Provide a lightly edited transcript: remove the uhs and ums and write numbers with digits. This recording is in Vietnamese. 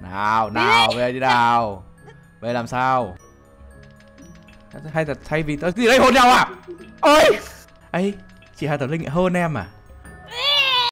Nào nào về đi nào. Về làm sao? Hay là thay vì gì đây hôn nhau à? Ôi ấy, chị Hà Tử Linh lại hơn em à?